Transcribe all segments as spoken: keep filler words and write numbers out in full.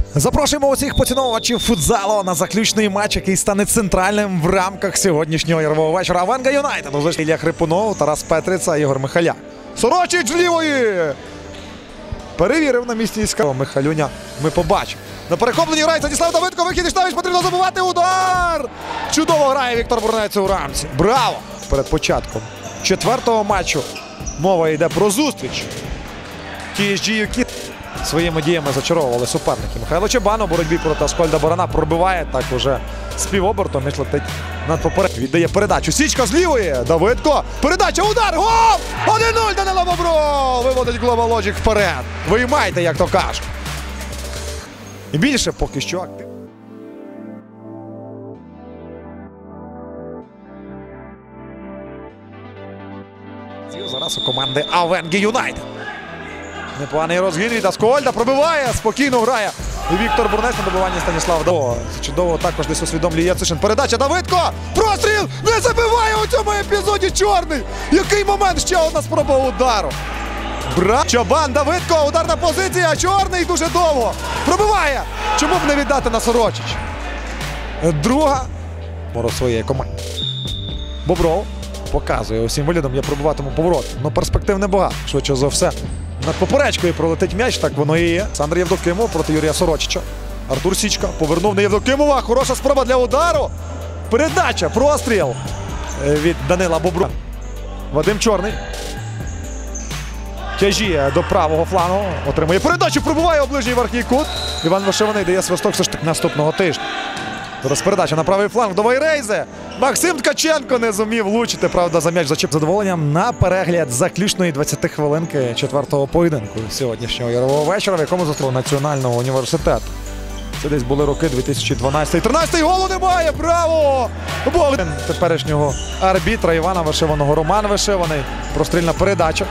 Запрошуємо усіх поціновувачів футзалу на заключний матч, який стане центральним в рамках сьогоднішнього ігрового вечора. Авенга Юнайтед. Уже Ілля Хрипунов, Тарас Петриця, Ігор Михаля. Сорочич з лівої! Перевірив на місці Іска. Михалюня ми побачимо. На перехопленні грає Станіслав Давидко. Вихід і Штавич, потрібно забувати. Удар! Чудово грає Віктор Бурнець у рамці. Браво! Перед початком четвертого матчу мова йде про зустріч. Ті ес джі Юкі своїми діями зачаровували суперники. Михайло Чабан у боротьбі проти Аскольда Барана пробиває. Так уже з півобертом між летить над поперед. Віддає передачу. Січка з лівої. Давидко. Передача. Удар. Гол! один нуль. Данило Бобров. Виводить Global Logic вперед. Виймайте, як то кажуть. І більше поки що актив. Зараз у команди Авенги Юнайтед. Непоганий розгін від Аскольда. Пробиває. Спокійно грає. І Віктор Бурнець на добиванні Станіслав Давидко. Чудово також десь усвідомлює Яцишин. Передача. Давидко. Простріл. Не забиває у цьому епізоді Чорний. Який момент? Ще одна спроба удару. Бра. Чабан. Давидко. Ударна позиція. Чорний дуже довго. Пробиває. Чому б не віддати на Сорочич? Друга. Моро своєї команди. Бобров. Показує усім виглядом, я пробиватиму поворот. Ну перспектив небагато. Швидше за все. Над поперечкою пролетить м'яч, так воно і є. Олександр Євдокимов проти Юрія Сорочича. Артур Січка повернув на Євдокимова. Хороша спроба для удару. Передача, простріл від Данила Боброва. Вадим Чорний. Тяжіє до правого флангу. Отримує передачу, пробиває у ближній верхній кут. Іван Вишиваний дає свисток все ж таки наступного тижня. Зараз передача на правий фланг до Вайрейзе. Максим Ткаченко не зумів влучити, правда, за м'яч зачеп. Задоволенням на перегляд заключної двадцяти хвилинки четвертого поєдинку сьогоднішнього ігрового вечора, в якому зустріли Національного університету. Це десь були роки дві тисячі дванадцятий тринадцятий. Голу немає! Браво! Богдан теперішнього арбітра Івана Вишиваного. Роман Вишиваний. Прострільна передача.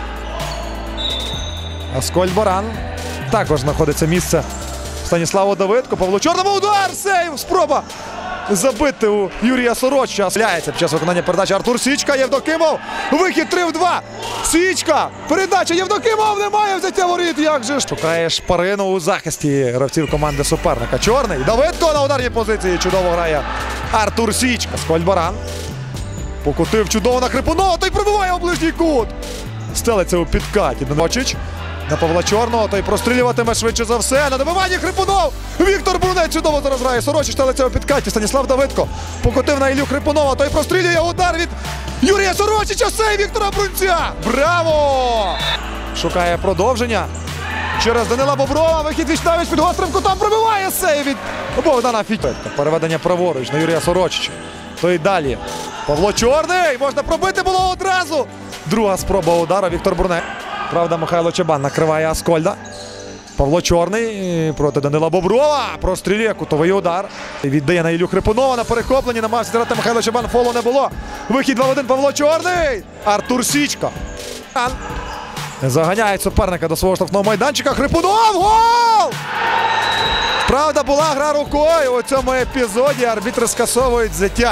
Аскольд Баран. Також знаходиться місце Станіславу Давидко. Павло Чорному. Удар! Сейв! Спроба забити у Юрія Сорочича. Сляється під час виконання передачі Артур Січка. Євдокимов. Вихід три в два. Січка. Передача. Євдокимов. Немає взяття воріт. Як же ж. Шукає шпарину у захисті гравців команди суперника. Чорний. Давидко на ударній позиції. Чудово грає Артур Січка. Аскольд Баран. Покотив чудово на Хрипунова. Той пробиває у ближній кут. Стелиться у підкаті. Сорочич. На Павла Чорного, той прострілюватиме швидше за все. На добиванні Хрипунов. Віктор Бурнець чудово зараз грає. Сорочич стелиться у підкаті. Станіслав Давидко покотив на Іллю Хрипунова. Той прострілює. Удар від Юрія Сорочича. Сей Віктора Брунця. Браво! Шукає продовження. Через Данила Боброва. Вихід від Штавич під гострим кутом. Пробиває сей від Богдана Фітька. Переведення праворуч на Юрія Сорочича. Той далі. Павло Чорний. Можна пробити було одразу. Друга спроба удару. Віктор Бурнець. Правда, Михайло Чабан накриває Аскольда. Павло Чорний проти Данила Боброва. Прострілює кутовий удар. Віддає на Іллю Хрипунова на перехопленні. Намагався зіграти Михайло Чабан. Фолу не було. Вихід два в один. Павло Чорний. Артур Січка. Заганяє суперника до свого штрафного майданчика. Хрипунов. Гол! Правда, була гра рукою. У цьому епізоді арбітри скасовують взяття.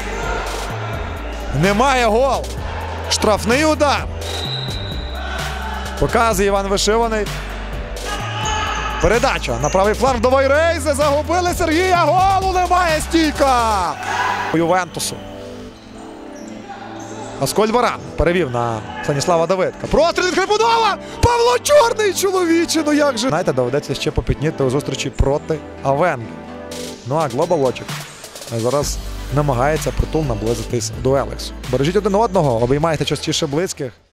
Немає гол. Штрафний удар. Показує Іван Вишиваний. Передача на правий фланг до Вайрейзе. Загубили Сергія. Голу немає. Стійка. У Ювентусу. Аскольд Баран перевів на Станіслава Давидка. Простріл від Хрипунова. Павло Чорний, чоловіче. Ну як же. Знаєте, доведеться ще попітніти у зустрічі проти Авенги. Ну а Global Logic зараз намагається притул наблизитись до Елексу. Бережіть один одного, обіймайте частіше близьких.